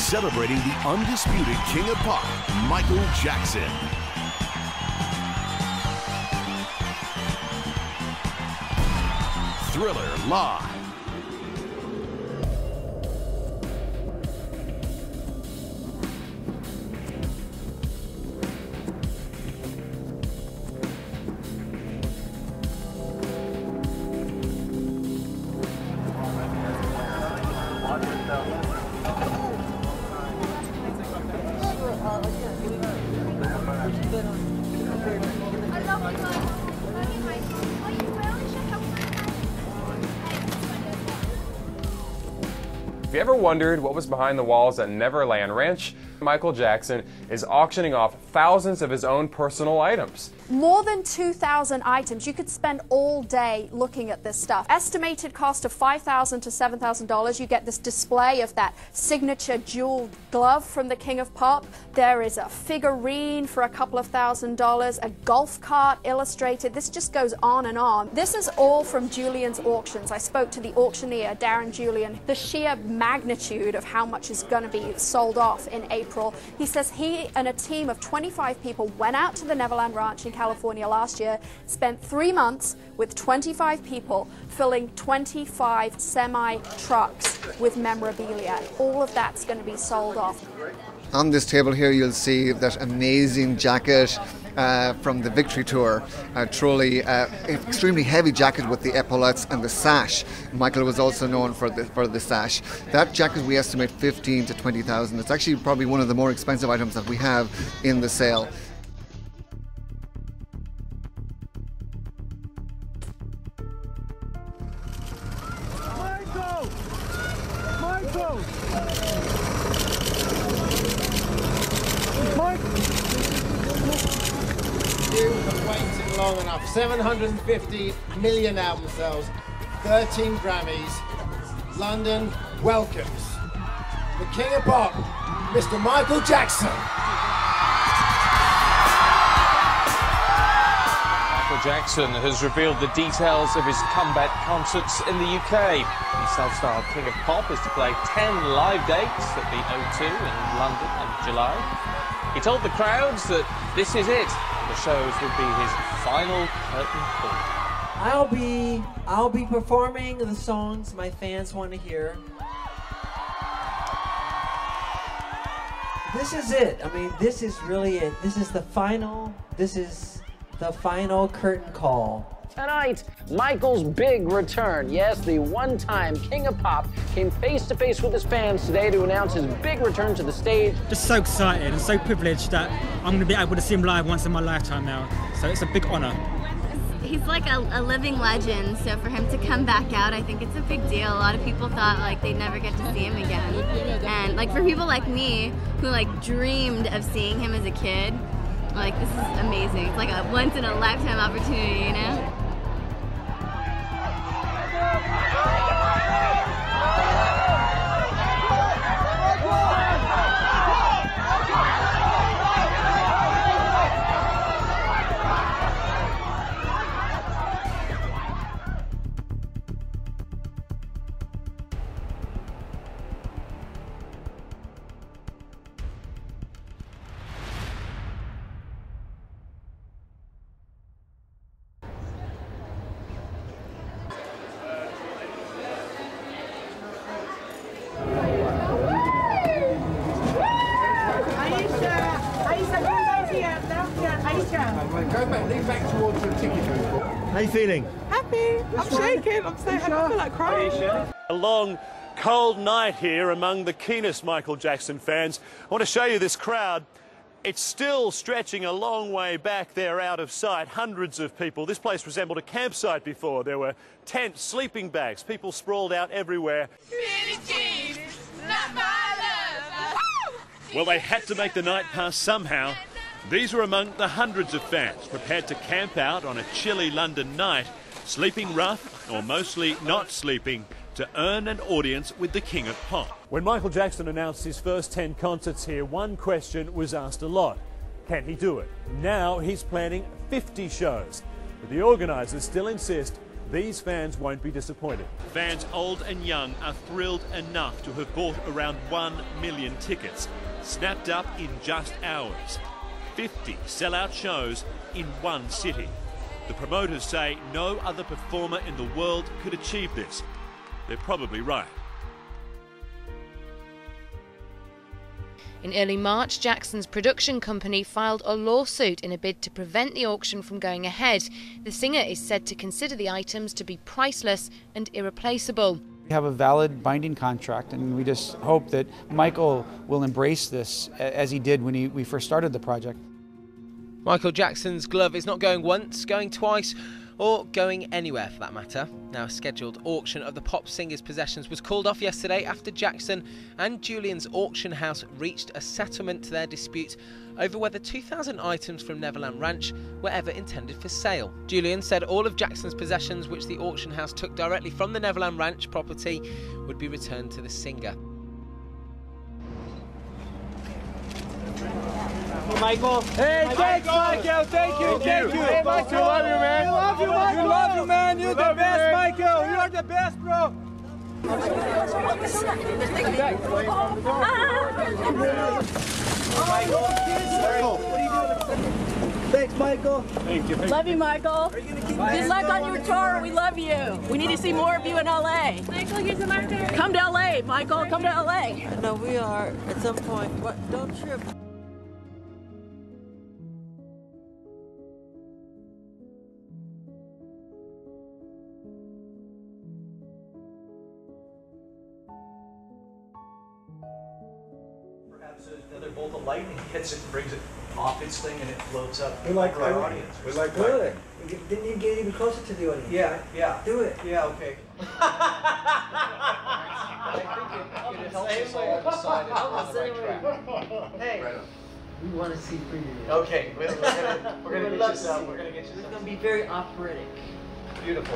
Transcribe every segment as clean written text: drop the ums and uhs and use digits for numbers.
celebrating the undisputed King of Pop, Michael Jackson. Thriller Live. If you ever wondered what was behind the walls at Neverland Ranch, Michael Jackson is auctioning off thousands of his own personal items. More than 2,000 items. You could spend all day looking at this stuff. Estimated cost of $5,000 to $7,000. You get this display of that signature jeweled glove from the King of Pop. There is a figurine for a couple of $1,000s, a golf cart illustrated. This just goes on and on. This is all from Julian's auctions. I spoke to the auctioneer, Darren Julian. The sheer magnitude of how much is going to be sold off in April. He says he and a team of 25 people went out to the Neverland Ranch in California last year, spent 3 months with 25 people filling 25 semi-trucks with memorabilia. All of that's going to be sold off. On this table here you'll see that amazing jacket from the Victory Tour, truly extremely heavy jacket with the epaulettes and the sash. Michael was also known for the sash. That jacket we estimate 15 to 20,000. It's actually probably one of the more expensive items that we have in the sale. You have waited long enough. 750 million album sales, 13 Grammys. London welcomes the King of Pop, Mr. Michael Jackson. Michael Jackson has revealed the details of his comeback concerts in the UK. The self-styled King of Pop is to play 10 live dates at the O2 in London in July. He told the crowds that this is it. The shows would be his final curtain call. I'll be performing the songs my fans want to hear. This is it. I mean, this is really it. This is the final curtain call. Tonight, Michael's big return. Yes, the one-time King of Pop came face-to-face with his fans today to announce his big return to the stage. Just so excited and so privileged that I'm going to be able to see him live once in my lifetime now. So it's a big honor. He's like a living legend, so for him to come back out, I think it's a big deal. A lot of people thought like they'd never get to see him again. And like for people like me, who like dreamed of seeing him as a kid, like this is amazing. It's like a once-in-a-lifetime opportunity, you know? Go back, lean back towards the ticket booth. How are you feeling? Happy. I'm shaking. I'm so happy. I feel like crying. A long, cold night here among the keenest Michael Jackson fans. I want to show you this crowd. It's still stretching a long way back there out of sight. Hundreds of people. This place resembled a campsite before. There were tents, sleeping bags, people sprawled out everywhere. Well, they had to make the night pass somehow. These were among the hundreds of fans prepared to camp out on a chilly London night, sleeping rough or mostly not sleeping, to earn an audience with the King of Pop. When Michael Jackson announced his first 10 concerts here, one question was asked a lot. Can he do it? Now he's planning 50 shows. But the organisers still insist these fans won't be disappointed. Fans old and young are thrilled enough to have bought around 1 million tickets, snapped up in just hours. 50 sellout shows in one city. The promoters say no other performer in the world could achieve this. They're probably right. In early March, Jackson's production company filed a lawsuit in a bid to prevent the auction from going ahead. The singer is said to consider the items to be priceless and irreplaceable. We have a valid binding contract, and we just hope that Michael will embrace this as he did when we first started the project. Michael Jackson's glove is not going once, going twice, or going anywhere for that matter. Now, a scheduled auction of the pop singer's possessions was called off yesterday after Jackson and Julian's auction house reached a settlement to their dispute over whether 2,000 items from Neverland Ranch were ever intended for sale. Julian said all of Jackson's possessions, which the auction house took directly from the Neverland Ranch property, would be returned to the singer. Michael. Hey, thanks, Michael. Thank you. Thank you. Hey, Michael. We love you, man. We love you, Michael. We love you, man. You're the best, Michael. You are the best, bro. Thanks, Michael. Thank you. Love you, Michael. Good luck on your tour. We love you. We need to see more of you in LA. Michael, here's a marker. Come to LA, Michael. Come to LA. No, we are at some point. What? Don't trip. Another bolt of lightning hits it and brings it off its thing, and it floats up We like for our audience. We like good. Didn't you get even closer to the audience? Yeah, yeah. Do it. Yeah, okay. I think it helps us all decide on the right track. Hey. We want to see preview. Okay, we're gonna get you some. We're gonna get you some. It's going to be very operatic. Beautiful.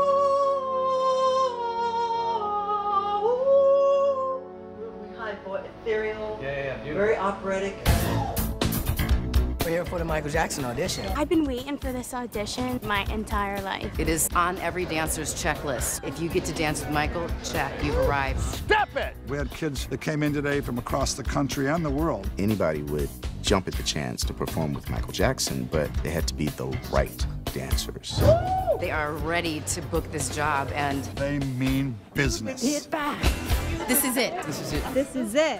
High voice, ethereal. Yeah, beautiful. Very operatic. We're here for the Michael Jackson audition. I've been waiting for this audition my entire life. It is on every dancer's checklist. If you get to dance with Michael, check, you've arrived. Stop it! We had kids that came in today from across the country and the world. Anybody would jump at the chance to perform with Michael Jackson, but they had to be the right dancers. They are ready to book this job, and they mean business. Hit back. This is it. This is it. This is it.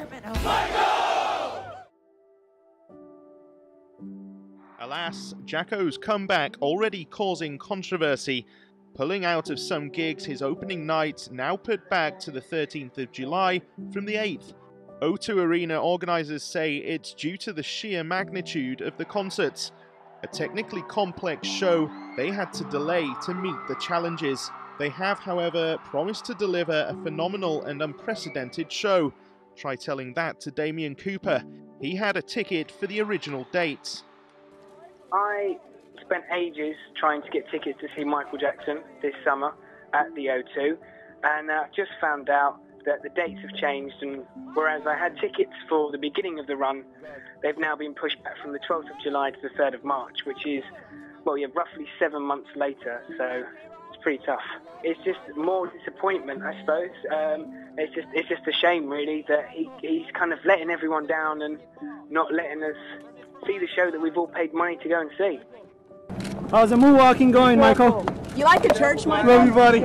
Alas, Jacko's comeback already causing controversy. Pulling out of some gigs his opening night, now put back to the 13th of July from the 8th. O2 Arena organisers say it's due to the sheer magnitude of the concerts. A technically complex show they had to delay to meet the challenges. They have, however, promised to deliver a phenomenal and unprecedented show. Try telling that to Damien Cooper. He had a ticket for the original dates. I spent ages trying to get tickets to see Michael Jackson this summer at the O2, and I've just found out that the dates have changed, and whereas I had tickets for the beginning of the run, they've now been pushed back from the 12th of July to the 3rd of March, which is, well, yeah, roughly 7 months later, so it's pretty tough. It's just more disappointment, I suppose. It's just a shame, really, that he's kind of letting everyone down and not letting us see the show that we've all paid money to go and see. How's the moonwalking going, Michael? You like the church, Michael? Love you, buddy.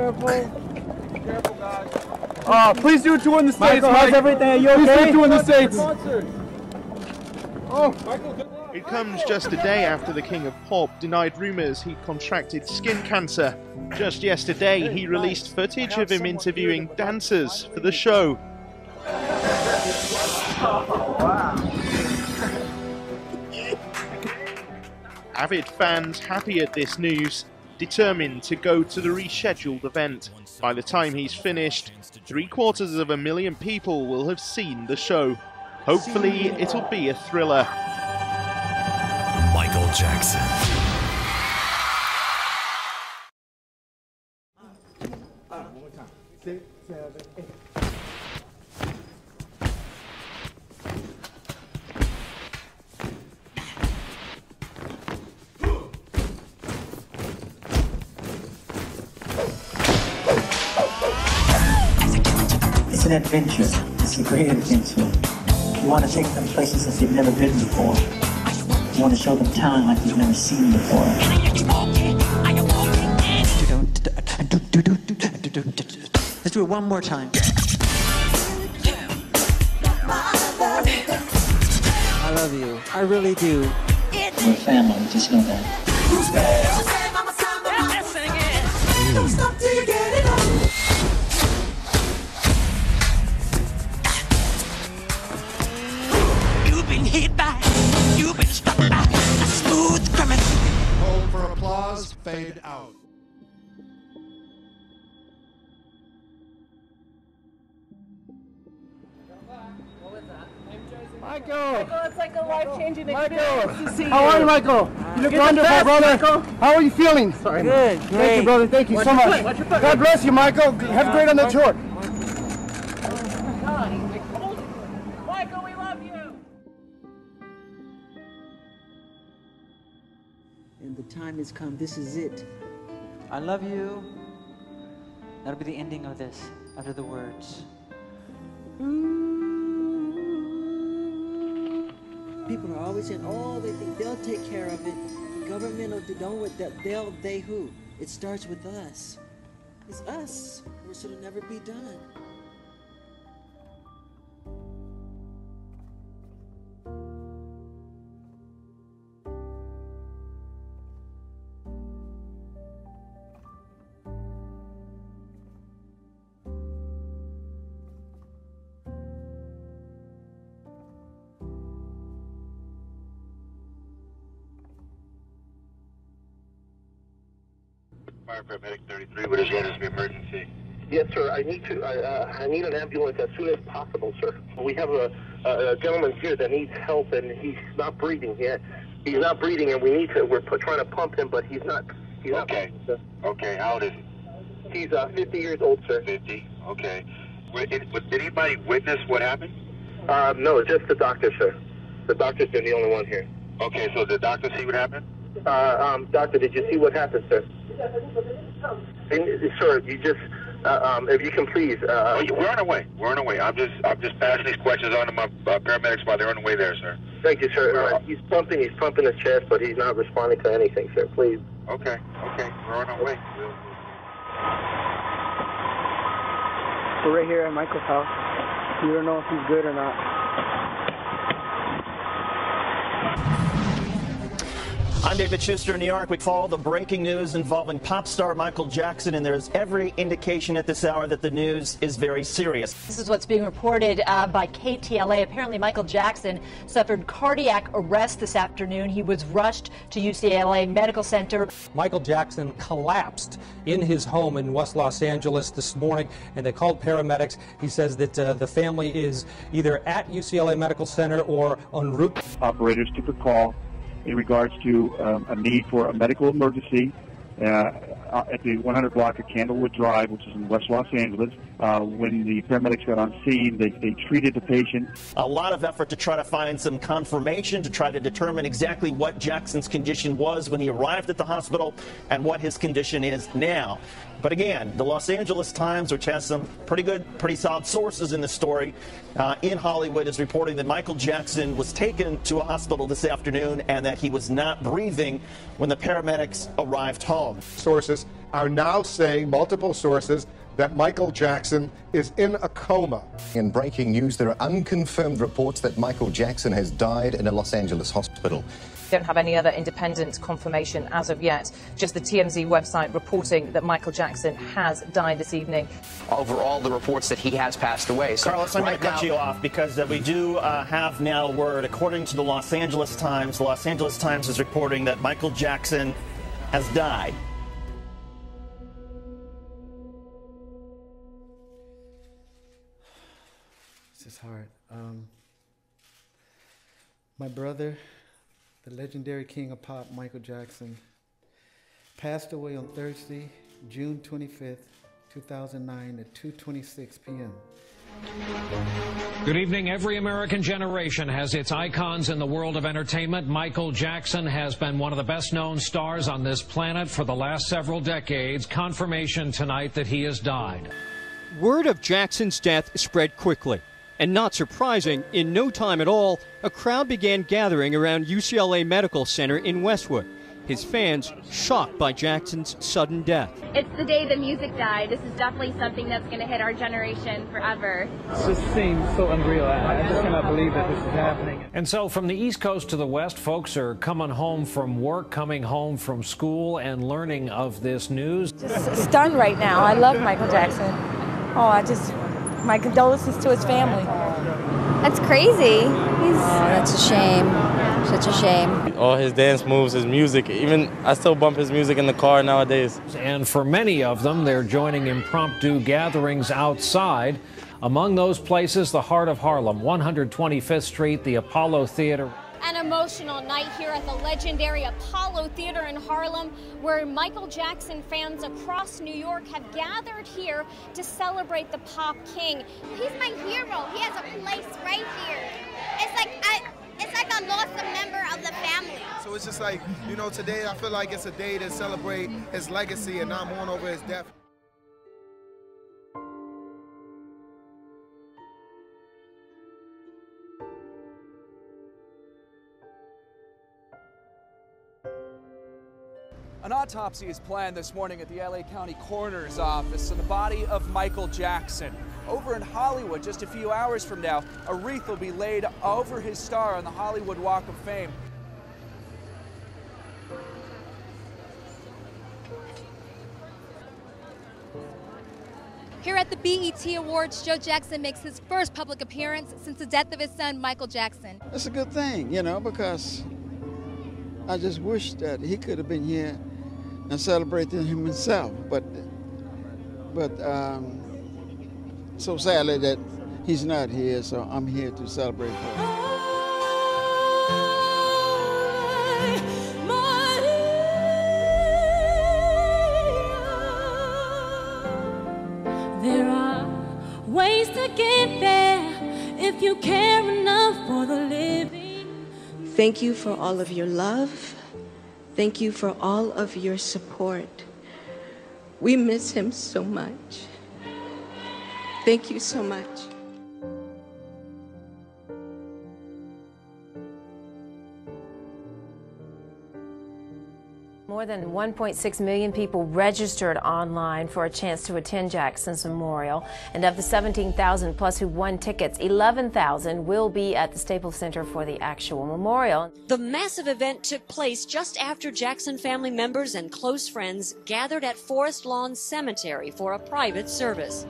Please do a tour in the States, Michael. How's everything? Are you okay? Please do a tour in the States. It comes just a day after the King of Pop denied rumours he contracted skin cancer. Just yesterday, he released footage of him interviewing dancers for the show. Avid fans happy at this news, determined to go to the rescheduled event. By the time he's finished, 750,000 people will have seen the show. Hopefully, it'll be a thriller. Michael Jackson. 6, 7, 8. an adventure. It's a great adventure. You want to take them places that they've never been before. You want to show them town like you've never seen before. Let's do it one more time. I love you. I really do. We're family, just know that. Don't stop till you get it on. You've been hit by, you've been struck by a smooth criminal. Hold for applause, fade out. Michael! It's like a life-changing experience to see you. How are you, Michael? You look wonderful, brother. Michael. How are you feeling? Sorry. Good, Thank great. you, brother. Thank you so much. God bless you, Michael. Have a great on the tour. Michael, we love you. And the time has come. This is it. I love you. That'll be the ending of this, after the words. People are always saying, oh, they think they'll take care of it. The government will do, don't with that. They who? It starts with us. It's us. Or should it never be done? Fire paramedic 33, what is the emergency? Yes, sir. I need an ambulance as soon as possible, sir. We have a gentleman here that needs help, and he's not breathing yet. He's not breathing, and we're trying to pump him, but he's not. Okay. Okay, how old is he? He's 50 years old, sir. 50, okay. Did anybody witness what happened? No, just the doctor, sir. The doctor's been the only one here. Okay, so the doctor see what happened? Doctor, did you see what happened, sir? Sir, you just, if you can please. We're on our way. We're on our way. I'm just passing these questions on to my paramedics while they're on the way there, sir. Thank you, sir. He's pumping his chest, but he's not responding to anything, sir. Please. Okay. We're on our way. We're right here at Michael's house. We don't know if he's good or not. I'm David Schuster in New York. We follow the breaking news involving pop star Michael Jackson, and there's every indication at this hour that the news is very serious. This is what's being reported by KTLA. Apparently, Michael Jackson suffered cardiac arrest this afternoon. He was rushed to UCLA Medical Center. Michael Jackson collapsed in his home in West Los Angeles this morning, and they called paramedics. He says that the family is either at UCLA Medical Center or en route. Operators took a call in regards to a need for a medical emergency at the 100 block of Candlewood Drive, which is in West Los Angeles. When the paramedics got on scene, they treated the patient. A lot of effort to try to find some confirmation, to try to determine exactly what Jackson's condition was when he arrived at the hospital and what his condition is now. But again, the Los Angeles Times, which has some pretty solid sources in the story, in Hollywood, is reporting that Michael Jackson was taken to a hospital this afternoon and that he was not breathing when the paramedics arrived home. Sources are now saying, multiple sources, that Michael Jackson is in a coma. In breaking news, there are unconfirmed reports that Michael Jackson has died in a Los Angeles hospital. Don't have any other independent confirmation as of yet. Just the TMZ website reporting that Michael Jackson has died this evening. Over all the reports that he has passed away. So Carlos, I'm going to cut you off because we do have now word, according to the Los Angeles Times is reporting that Michael Jackson has died. This is hard. My brother, the legendary king of pop, Michael Jackson, passed away on Thursday, June 25th, 2009 at 2:26 p.m. Good evening. Every American generation has its icons in the world of entertainment. Michael Jackson has been one of the best-known stars on this planet for the last several decades. Confirmation tonight that he has died. Word of Jackson's death spread quickly. And not surprising, in no time at all, a crowd began gathering around UCLA Medical Center in Westwood. His fans shocked by Jackson's sudden death. It's the day the music died. This is definitely something that's going to hit our generation forever. It just seems so unreal. I just cannot believe that this is happening. And so from the East Coast to the West, folks are coming home from work, coming home from school, and learning of this news. Just stunned right now. I love Michael Jackson. My condolences to his family. That's crazy. That's a shame. Such a shame. All his dance moves, his music, even I still bump his music in the car nowadays. And for many of them, they're joining impromptu gatherings outside. Among those places, the heart of Harlem, 125th Street, the Apollo Theater. An emotional night here at the legendary Apollo Theater in Harlem, where Michael Jackson fans across New York have gathered here to celebrate the pop king. He's my hero. He has a place right here. It's like I lost a member of the family. So it's just like, you know, today I feel like it's a day to celebrate his legacy and not mourn over his death. An autopsy is planned this morning at the LA County Coroner's Office on the body of Michael Jackson. Over in Hollywood, just a few hours from now, a wreath will be laid over his star on the Hollywood Walk of Fame. Here at the BET Awards, Joe Jackson makes his first public appearance since the death of his son, Michael Jackson. It's a good thing, you know, because I just wish that he could have been here and celebrated him himself, but so sadly that he's not here, so I'm here to celebrate for him. There are ways to get there if you care enough for the living. Thank you for all of your love. Thank you for all of your support. We miss him so much. Thank you so much. More than 1.6 million people registered online for a chance to attend Jackson's memorial. And of the 17,000 plus who won tickets, 11,000 will be at the Staples Center for the actual memorial. The massive event took place just after Jackson family members and close friends gathered at Forest Lawn Cemetery for a private service.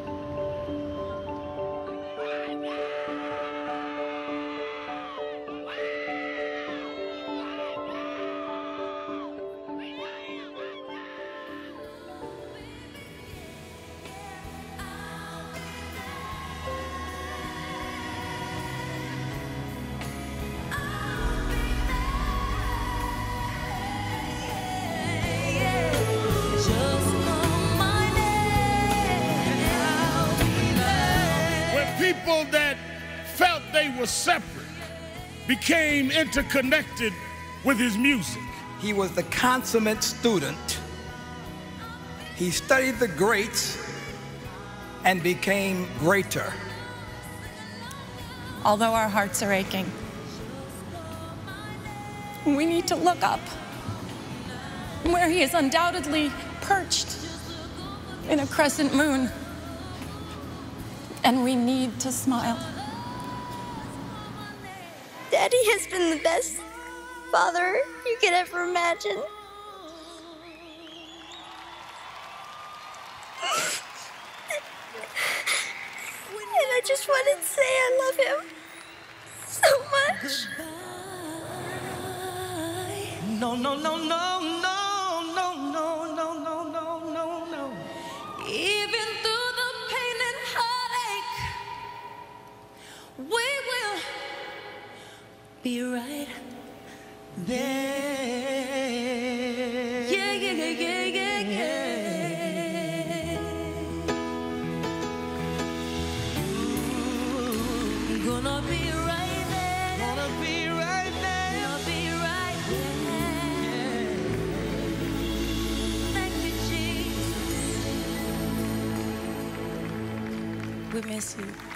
People that felt they were separate became interconnected with his music. He was the consummate student. He studied the greats and became greater. Although our hearts are aching, we need to look up where he is undoubtedly perched in a crescent moon. And we need to smile. Daddy has been the best father you could ever imagine. And I just wanted to say I love him so much. No, no, no, no, no, no, no, no, no, no, no, no. Even through the pain and heartache, we will be right there. Yeah, yeah, yeah, yeah, yeah, yeah. Ooh, gonna be right there. Gonna be right there. Gonna be right there. We miss you.